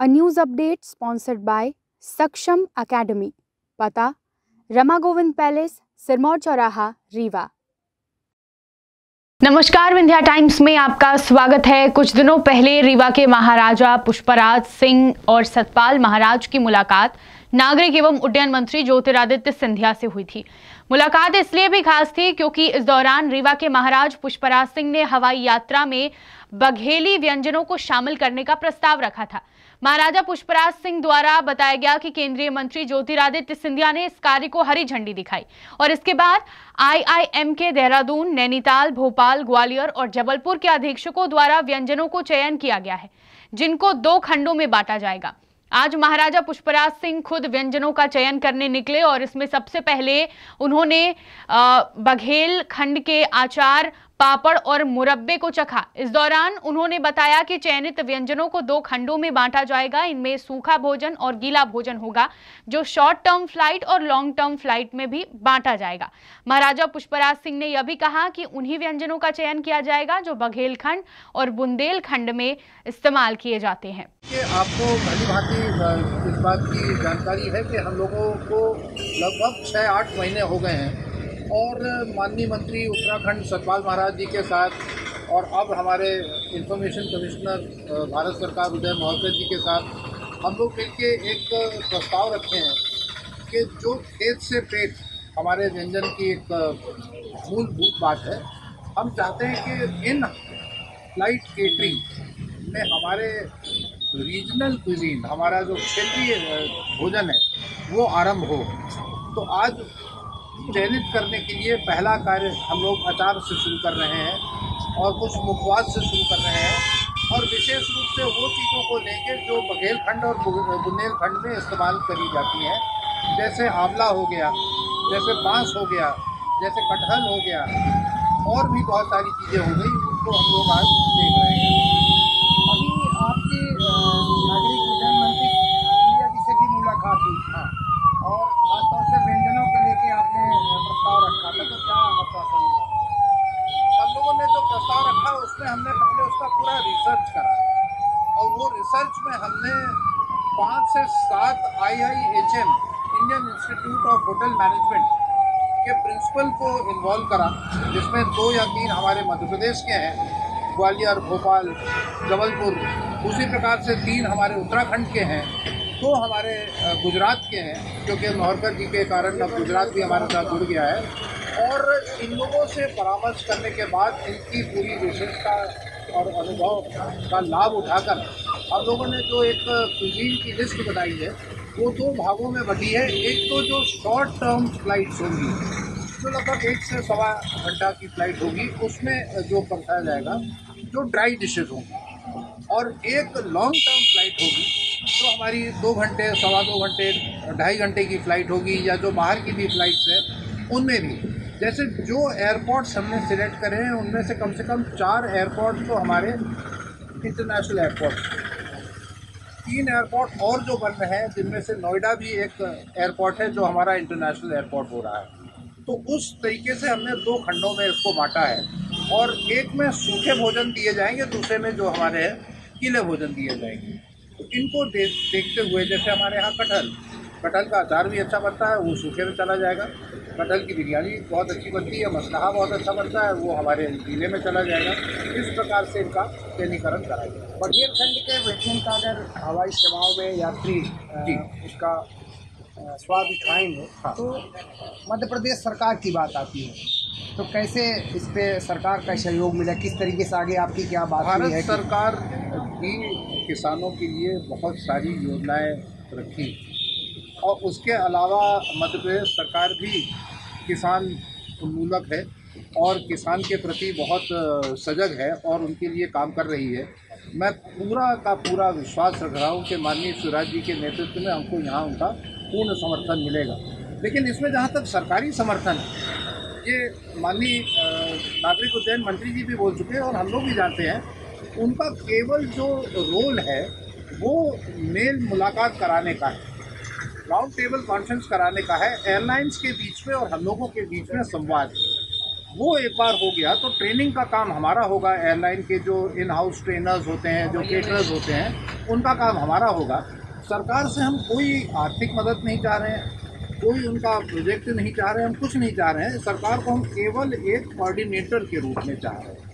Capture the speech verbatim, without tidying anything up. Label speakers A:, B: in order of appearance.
A: A news update sponsored by Saksham Academy. पता Rama Govind palace, Sirmaur चौराहा, रीवा।
B: नमस्कार, विंध्या टाइम्स में आपका स्वागत है। कुछ दिनों पहले रीवा के महाराजा पुष्पराज सिंह और सतपाल महाराज की मुलाकात नागरिक एवं उड्डयन मंत्री ज्योतिरादित्य सिंधिया से हुई थी। मुलाकात इसलिए भी खास थी क्योंकि इस दौरान रीवा के महाराज पुष्पराज सिंह ने हवाई यात्रा में बघेली व्यंजनों को शामिल करने का प्रस्ताव रखा था। महाराजा पुष्पराज सिंह द्वारा बताया गया कि केंद्रीय मंत्री ज्योतिरादित्य सिंधिया ने इस कार्य को हरी झंडी दिखाई और इसके बाद आईआईएम के देहरादून, नैनीताल, भोपाल, ग्वालियर और जबलपुर के अधीक्षकों द्वारा व्यंजनों को चयन किया गया है, जिनको दो खंडों में बांटा जाएगा। आज महाराजा पुष्पराज सिंह खुद व्यंजनों का चयन करने निकले और इसमें सबसे पहले उन्होंने बघेल खंड के अचार, पापड़ और मुरब्बे को चखा। इस दौरान उन्होंने बताया कि चयनित व्यंजनों को दो खंडों में बांटा जाएगा। इनमें सूखा भोजन और गीला भोजन होगा, जो शॉर्ट टर्म फ्लाइट और लॉन्ग टर्म फ्लाइट में भी बांटा जाएगा। महाराजा पुष्पराज सिंह ने यह भी कहा कि उन्हीं व्यंजनों का चयन किया जाएगा जो बघेल खंड और बुंदेल खंड में इस्तेमाल किए जाते हैं।
C: आपको भली भांति इस बात की जानकारी है कि हम लोगों को लगभग छः आठ महीने हो गए हैं और माननीय मंत्री उत्तराखंड सतपाल महाराज जी के साथ और अब हमारे इंफॉर्मेशन कमिश्नर भारत सरकार उदय मोहकर जी के साथ हम लोग मिलकर एक प्रस्ताव रखे हैं कि जो खेत से पेट हमारे व्यंजन की एक मूलभूत बात है। हम चाहते हैं कि इन फ्लाइट केटरिंग में हमारे रीजनल क्विजीन, हमारा जो क्षेत्रीय भोजन है वो आरंभ हो। तो आज चयनित करने के लिए पहला कार्य हम लोग अचार से शुरू कर रहे हैं और कुछ मुखवास से शुरू कर रहे हैं और विशेष रूप से वो चीज़ों को लेकर जो बघेल खंड और बुंदेल खंड में इस्तेमाल करी जाती हैं, जैसे आंवला हो गया, जैसे बांस हो गया, जैसे कटहल हो गया और भी बहुत सारी चीज़ें हो गई, उनको हम लोग आज देख रहे हैं।
D: अभी आपकी नागरिक उड्डयन मंत्री सिंधिया जी से भी मुलाकात हुई, हाँ, और खासतौर से व्यंजनों को लेके आपने प्रस्ताव रखा था, तो क्या आश्वासन मिला?
C: हम लोगों ने जो प्रस्ताव रखा उसमें हमने पहले उसका पूरा रिसर्च करा और वो रिसर्च में हमने पाँच से सात I I H M Indian institute of hotel management के प्रिंसिपल को इन्वॉल्व करा, जिसमें दो या तीन हमारे मध्य प्रदेश के हैं, ग्वालियर, भोपाल, जबलपुर। उसी प्रकार से तीन हमारे उत्तराखंड के हैं, दो हमारे गुजरात के हैं, क्योंकि मोहरकर जी के कारण अब गुजरात भी हमारे साथ जुड़ गया है। और इन लोगों से परामर्श करने के बाद इनकी पूरी विशेषता और अनुभव का लाभ उठाकर हम लोगों ने जो एक कुजीन की लिस्ट बनाई है वो दो भागों में बटी है। एक तो जो शॉर्ट टर्म फ्लाइट्स होंगी, जो लगभग एक से सवा घंटा की फ़्लाइट होगी, उसमें जो परसाया जाएगा जो ड्राई डिशेज होंगी, और एक लॉन्ग टर्म फ्लाइट होगी जो हमारी दो घंटे, सवा दो घंटे, ढाई घंटे की फ़्लाइट होगी, या जो बाहर की भी फ़्लाइट्स है उनमें भी। जैसे जो एयरपोर्ट्स हमने सिलेक्ट करे हैं उनमें से कम से कम चार एयरपोर्ट तो हमारे इंटरनेशनल एयरपोर्ट, तीन एयरपोर्ट और जो बन रहे हैं, जिनमें से नोएडा भी एक एयरपोर्ट है जो हमारा इंटरनेशनल एयरपोर्ट हो रहा है। तो उस तरीके से हमने दो खंडों में इसको बांटा है और एक में सूखे भोजन दिए जाएंगे, दूसरे में जो हमारे गीले भोजन दिए जाएंगे। तो इनको दे, देखते हुए जैसे हमारे यहाँ कटहल कटहल का अचार भी अच्छा बनता है, वो सूखे में चला जाएगा। कटहल की बिरयानी बहुत अच्छी बनती है, मसलहा बहुत अच्छा बनता है, वो हमारे गीले में चला जाएगा। इस प्रकार से इनका चयनीकरण कराएगा।
D: बघेल खंड के व्यंजन का अगर हवाई सेवाओं में यात्री जी उसका स्वाद उठाएंगे, हाँ, तो मध्य प्रदेश सरकार की बात आती है, तो कैसे इस पे सरकार का सहयोग मिला, किस तरीके से आगे आपकी क्या बात है?
C: भारत सरकार भी किसानों के लिए बहुत सारी योजनाएं रखी और उसके अलावा मध्य प्रदेश सरकार भी किसान उन्मूलक है और किसान के प्रति बहुत सजग है और उनके लिए काम कर रही है। मैं पूरा का पूरा विश्वास रख रहा हूँ कि माननीय शिवराज जी के नेतृत्व में हमको यहाँ उनका पूर्ण समर्थन मिलेगा। लेकिन इसमें जहाँ तक सरकारी समर्थन है, ये माननीय नागरिक उड्डयन मंत्री जी भी बोल चुके हैं और हम लोग भी जानते हैं, उनका केवल जो रोल है वो मेल मुलाकात कराने का है, राउंड टेबल कॉन्फ्रेंस कराने का है, एयरलाइंस के बीच में और हम लोगों के बीच में संवाद। वो एक बार हो गया तो ट्रेनिंग का काम हमारा होगा। एयरलाइन के जो इन हाउस ट्रेनर्स होते हैं, जो केटरर्स होते हैं, उनका काम हमारा होगा। सरकार से हम कोई आर्थिक मदद नहीं चाह रहे हैं, कोई उनका प्रोजेक्ट नहीं चाह रहे हैं, हम कुछ नहीं चाह रहे हैं। सरकार को हम केवल एक कोऑर्डिनेटर के रूप में चाह रहे हैं।